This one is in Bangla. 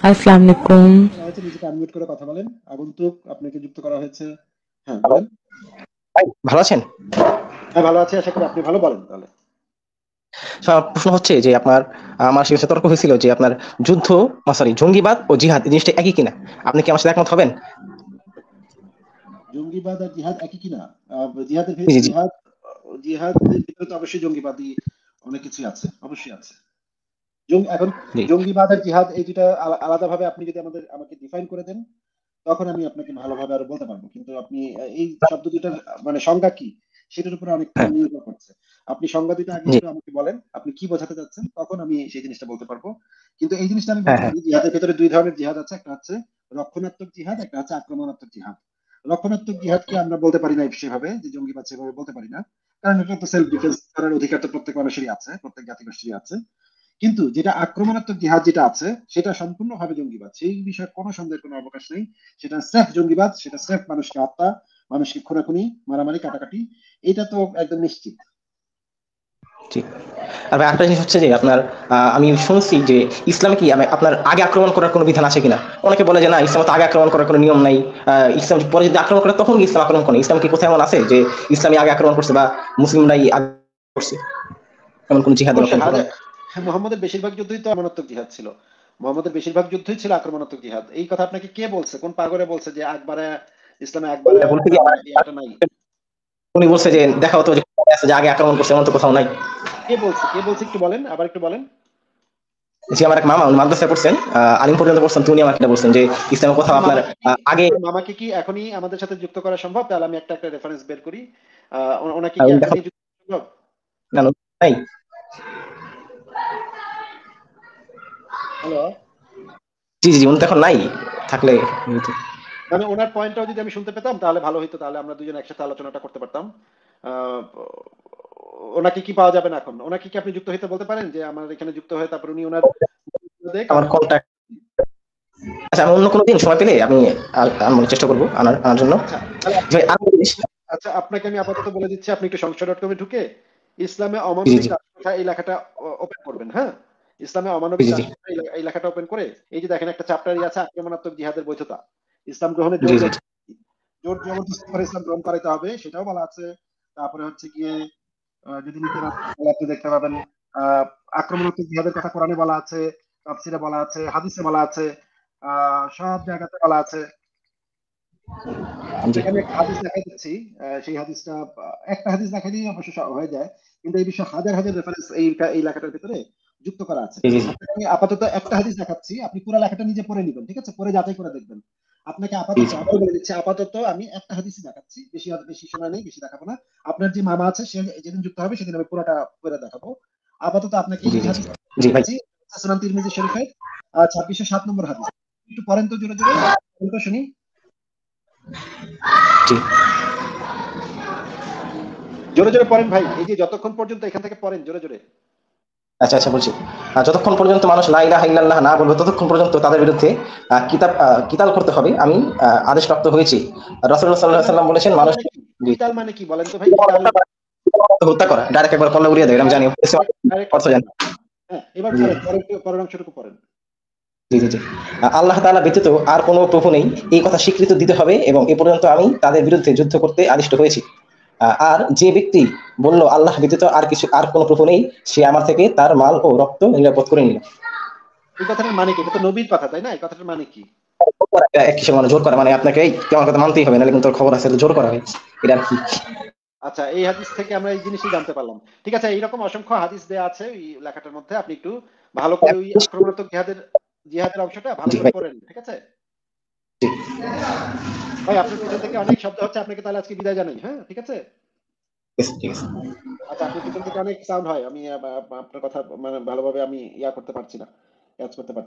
আসসালামু আলাইকুম। করা হয়েছে, নিজেকে আনমিউট করে কথা বলেন। আগন্তুক, আপনাকে যুক্ত করা হয়েছে। হ্যাঁ, হ্যালো, বলেন। ভাই ভালো আছেন? হ্যাঁ, ভালো আছি, আশা করি আপনি ভালো। বলেন তাহলে। প্রশ্ন হচ্ছে যে আমার সাথে তর্ক হয়েছিল যে আপনার যুদ্ধ, সরি, জঙ্গিবাদ ও জিহাদ এই জিনিসটা একই কিনা? আপনি কি আমার সাথে একমত হবেন? জঙ্গিবাদ আর জিহাদ একই কিনা? জিহাদের জি, জি, জি। জিহাদ জিহাদের ভিতরে তো অবশ্যই জঙ্গিবাদী অনেক কিছুই আছে, অবশ্যই আছে। এখন জি। জঙ্গিবাদ আর জিহাদ এই দুটা আলাদাভাবে আপনি যদি আমাকে ডিফাইন করে দেন, তখন আমি আপনাকে ভালোভাবে আরো বলতে পারবো। কিন্তু আপনি এই শব্দ দুটার মানে সংজ্ঞা কি, সেটার উপরে অনেকটা হ্যাঁ, নির্ভর করছে। আপনি সংজ্ঞা দুটো আগে জি। একটু আমাকে বলেন, আপনি কি বোঝাতে চাচ্ছেন, তখন আমি সেই জিনিসটা বলতে পারবো। কিন্তু এই জিনিসটা আমি হ্যাঁ, বলতে হ্যাঁ। পারি, জিহাদের ভেতরে দুই ধরনের জিহাদ আছে। একটা হচ্ছে রক্ষণাত্মক জিহাদ, একটা হচ্ছে আক্রমণাত্মক জিহাদ। রক্ষণাত্মক জিহাদকে আমরা বলতে পারি না সেভাবে, যে জঙ্গিবাদ সেভাবে বলতে পারি না, কারণ এটা তো সেলফ ডিফেন্স করার অধিকার তো প্রত্যেক মানুষেরই আছে, প্রত্যেক জাতিগোষ্ঠীরই আছে। কিন্তু যেটা আক্রমণাত্মক জিহাদ যেটা আছে, সেটা সম্পূর্ণভাবে জঙ্গিবাদ, সেই বিষয়ে কোনো সন্দেহের কোনো অবকাশ নেই। সেটা স্রেফ জঙ্গিবাদ, সেটা স্রেফ মানুষকে হত্যা, মানুষকে খুনাখুনি, মারামারি, কাটাকাটি, এটা তো একদম নিশ্চিত। জি। আর ভাই, একটা জিনিস হচ্ছে যে আমি শুনছি যে ইসলামে কি আপনার আগে আক্রমণ করার কোনো বিধান আছে কিনা? অনেকে বলে যে না, ইসলামে তো আগে আক্রমণ করার কোনো নিয়ম নাই। ইসলাম পরে যদি আক্রমণ করে তখন ইসলাম আক্রমণ করে। ইসলাম কি কোথায় এমন আছে যে ইসলামী আগে আক্রমণ করছে বা মুসলিমরাই আগে করছে এমন কোন জিহাদের অবশ্যই কোন ধরন? হ্যাঁ, মোহাম্মদের বেশিরভাগ যুদ্ধই তো আক্রমণাত্মক জিহাদ ছিল। মোহাম্মদের বেশিরভাগ যুদ্ধই ছিল আক্রমণাত্মক জিহাদ। এই কথা আপনাকে কে বলছে? কোন পাগরে বলছে যে একবারে ইসলামে একবারে বলতে কি ইয়াটা নাই? উনি বলছে যে দেখা হতো যে কোথায় আছে যে আগে আক্রমণ করছে, এমন তো কোথাও নাই। কে বলছে একটু বলেন, আবার একটু বলেন। জি, আমার এক মামা, উনি মাদ্রাসায় পড়ছেন, আলিম পর্যন্ত পড়ছেন, তো উনি আমাকে এটা বলছেন যে ইসলামের কোথাও আপনার আগে। আপনার মামাকে কি এখনই আমাদের সাথে যুক্ত করা সম্ভব? তাহলে আমি একটা একটা রেফারেন্স বের করি। ওনাকে কি উনি দেখা এখনই যুক্ত করা সম্ভব? না, নাই। হ্যালো। জি, জি, জি, উনি তো এখন নাই। থাকলে হয়তো। মানে ওনার পয়েন্টটাও যদি আমি শুনতে পেতাম তাহলে ভালো হতো, তাহলে আমরা দুজন একসাথে আলোচনাটা করতে পারতাম। আহ, ওনাকে কি পাওয়া যাবে না এখন? ওনাকে কি আপনি যুক্ত হইতে বলতে পারেন যে আমার এখানে যুক্ত হয়ে তারপর উনি ওনার দেখ আমার আমি। কন্টাক্ট। আচ্ছা, আমি অন্য কোনো দিন সময় পেলে আমি আনার চেষ্টা করবো, আনার জন্য। আচ্ছা, তাহলে যে আর একটা জিনিস। আচ্ছা, আপনাকে আমি আপাতত বলে দিচ্ছি, আপনি একটু সংশয়.com-এ ঢুকে ইসলামে জি, জি, অমানবিক জি, রাষ্ট্রপ্রথা এই লেখাটা ওপেন করবেন। হ্যাঁ, ইসলামে জি, অমানবিক জি, জি, রাষ্ট্রপ্রথা এই লেখাটা ওপেন করে, এই যে দেখেন একটা চ্যাপ্টারই আছে আক্রমণাত্মক জিহাদের বৈধতা, ইসলাম গ্রহণে জি, জোর জি, জোর জবরদস্তি করে ইসলাম গ্রহণ করাইতে হবে, সেটাও বলা আছে। তারপরে হচ্ছে গিয়ে যদি নিতে না পারেন, তাহলে আপনি দেখতে পাবেন আহ আক্রমণাত্মক জিহাদের কথা কোরআনে বলা আছে, তাফসিরে বলা আছে, হাদিসে বলা আছে, সব জায়গাতে বলা আছে। জি, আপনাকে আমি একটা হাদিস দেখাই দিচ্ছি। সেই হাদিসটা একটা হাদিস দেখাই দিয়ে অবশ্য হয়ে যায়, কিন্তু এই বিষয়ে হাজার হাজার রেফারেন্স এই লেখাটার ভিতরে যুক্ত করা আছে। জি, জি, জি, আপনাকে আমি আপাতত একটা হাদিস দেখাচ্ছি, আপনি পুরো লেখাটা নিজে পড়ে নিবেন, ঠিক আছে? পরে যাচাই করে দেখবেন। আপনাকে জি, আপাতত আবার বলে দিচ্ছি, আপাতত আমি একটা হাদিসই দেখাচ্ছি, বেশি বেশি সময় নেই, বেশি দেখাবো না। আপনার যে মামা আছে সে যেদিন যুক্ত হবে সেদিন আমি পুরোটা করে দেখাবো। আপাতত আপনাকে জি, এই জি, জি, হাদিস জি, ভাই। দেখাচ্ছি, সুনান তিরমিজি শরীফের 2607 নম্বর হাদিস। একটু পড়েন তো জোরে জোরে, বলেন তো শুনি। জি। জোরে জোরে পড়েন ভাই, এই যে যতক্ষণ পর্যন্ত এখান থেকে পড়েন জোরে জোরে। আচ্ছা, আচ্ছা, বলছি। যতক্ষণ পর্যন্ত মানুষ লা ইলাহা ইল্লাল্লাহ না বলবে ততক্ষণ পর্যন্ত তাদের বিরুদ্ধে কিতাল করতে হবে। আমি আদেশপ্রাপ্ত হয়েছি। রাসূলুল্লাহ সাল্লাল্লাহু আলাইহি ওয়াসাল্লাম বলেছেন, কিতাল মানুষ। মানে কি? জি। কিতাল মানে কি বলেন তো ভাই? কিতাল হত্যা করা, ডাইরেক্ট একবার কল্লা উড়িয়ে দেয়, আমি জানি। ডাইরেক্ট অর্থ হত্যা জানি। করা। হ্যাঁ, এবার জি, পড়েন, পরের অংশটুকু পড়েন। জি, জি, জি। আল্লাহ তাআলা ব্যতীত আর কোনো প্রভু নেই, এই কথা স্বীকৃত দিতে হবে এবং এ পর্যন্ত আমি তাদের বিরুদ্ধে যুদ্ধ করতে আদিষ্ট হয়েছি। আর যে ব্যক্তি বলল আল্লাহ ব্যতীত আর কোনো প্রভু নেই, সে আমার থেকে তার মাল ও রক্ত নিরাপদ করে নিল। এই কথাটার মানে কি? এটা তো নবীর কথা, তাই না? এই কথাটার মানে কি? এক কিসের মানে জোর করা, মানে আপনাকে এই তোমার কথা মানতেই হবে, নাহলে কিন্তু তোর খবর আছে, এটা জোর করা হয়। এটা আর কি? আচ্ছা, এই হাদিস থেকে আমরা এই জিনিসই জানতে পারলাম। ঠিক আছে, এইরকম অসংখ্য হাদিস দেয়া আছে এই লেখাটার মধ্যে, আপনি একটু ভালো করে ওই আক্রমণাত্মক জিহাদের অংশটা ভালো জি করে ভাই। পড়েন, ঠিক আছে? জি, ভাই, আপনার পিছন থেকে অনেক শব্দ হচ্ছে, আপনাকে তাহলে আজকে বিদায় জানাই। হ্যাঁ, ঠিক আছে? ঠিক আছে, ঠিক আছে। আচ্ছা, আপনার পিছন থেকে অনেক সাউন্ড হয়, আমি আপনার কথা মানে ভালোভাবে আমি করতে পারছি না, ক্যাচ করতে পারছি না।